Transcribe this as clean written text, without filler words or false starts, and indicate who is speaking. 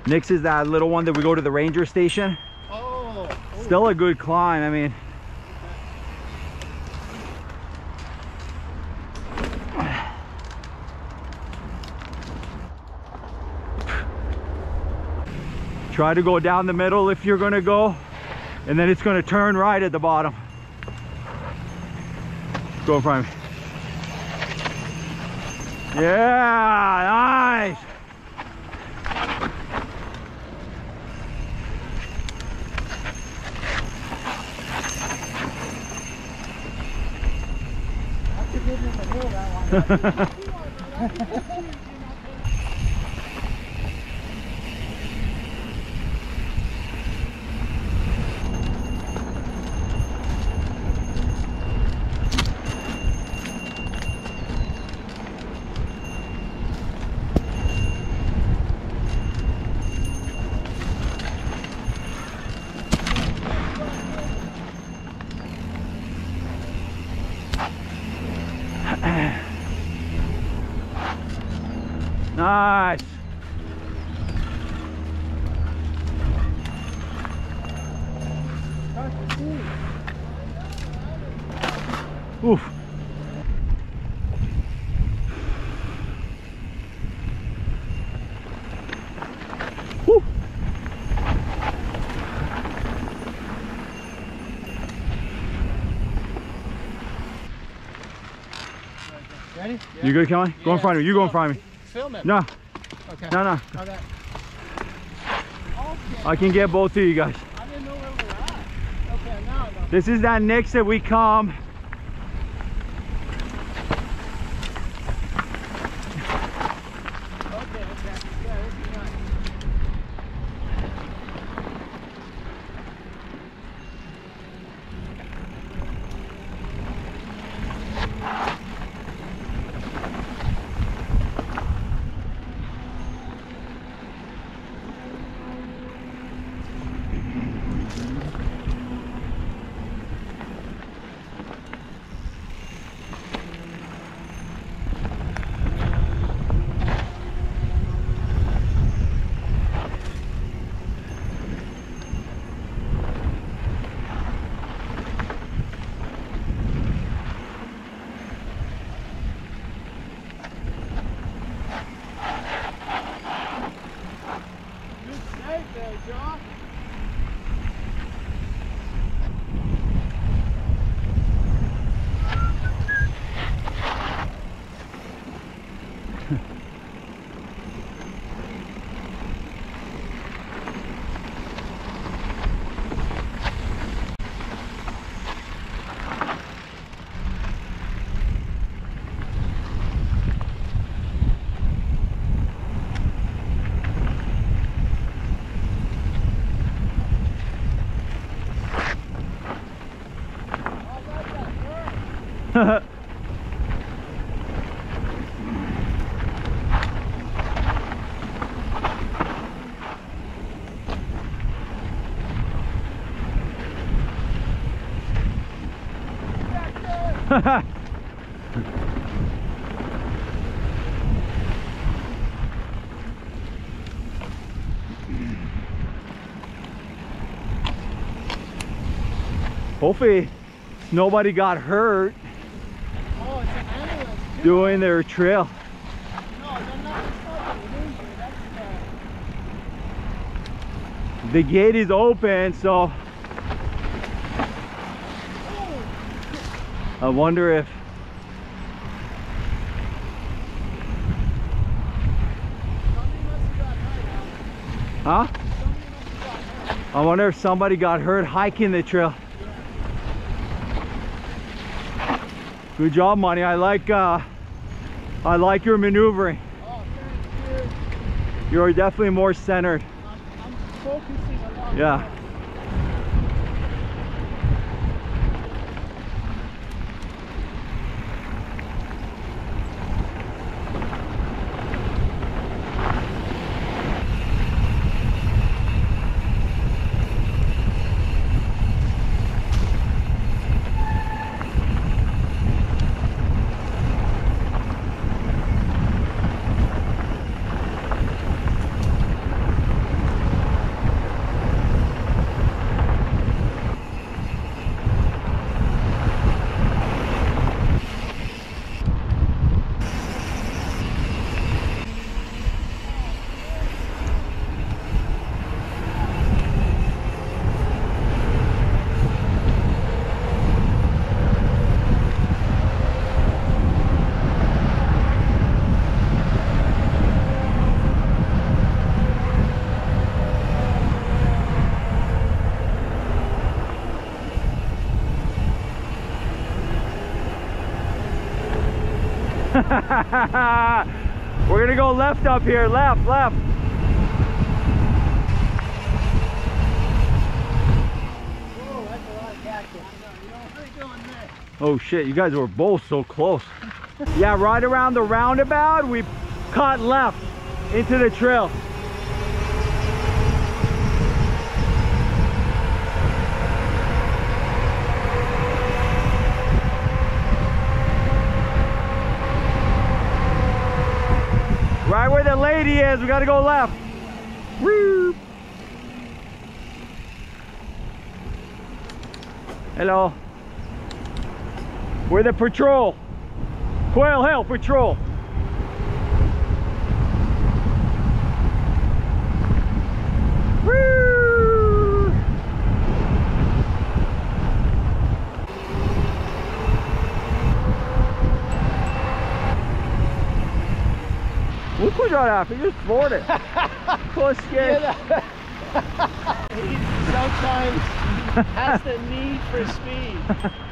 Speaker 1: Nick's is that little one that we go to the ranger station.
Speaker 2: Oh.
Speaker 1: Still a good climb, I mean. Try to go down the middle if you're gonna go, and then it's gonna turn right at the bottom. Go in front of me. Yeah, nice.
Speaker 2: That's a good one to hear, that one.
Speaker 1: Nice. Oof. Woo.
Speaker 2: Ready?
Speaker 1: You good, Kelly? Go in front of me. You go in front of me.
Speaker 2: Film it.
Speaker 1: No.
Speaker 2: Okay.
Speaker 1: No.
Speaker 2: Okay.
Speaker 1: I can get both of you guys.
Speaker 2: I didn't know where we were at. Okay, now I know.
Speaker 1: This is that next that we come.
Speaker 2: Okay. Yeah, this is nice.
Speaker 1: Hopefully nobody got hurt
Speaker 2: Oh, it's an ambulance too.
Speaker 1: doing their trail.
Speaker 2: No, they're not injured. That's
Speaker 1: The gate is open, so I wonder if huh? I wonder if somebody got hurt hiking the trail. Good job, Money. I like your maneuvering.
Speaker 2: Oh, thank you.
Speaker 1: You're definitely more centered.
Speaker 2: I'm focusing a lot.
Speaker 1: Yeah. We're gonna go left up here, left.
Speaker 2: Oh, that's a lot of cactus. You know, what are you doing there?
Speaker 1: Oh shit, you guys were both so close. Yeah, right around the roundabout, we cut left into the trail. Right where the lady is, we gotta go left. Woo! Hello. We're the patrol. Quail Hill Patrol. Woo! Look what got off. He just floored it. Push it.
Speaker 2: He sometimes has the need for speed.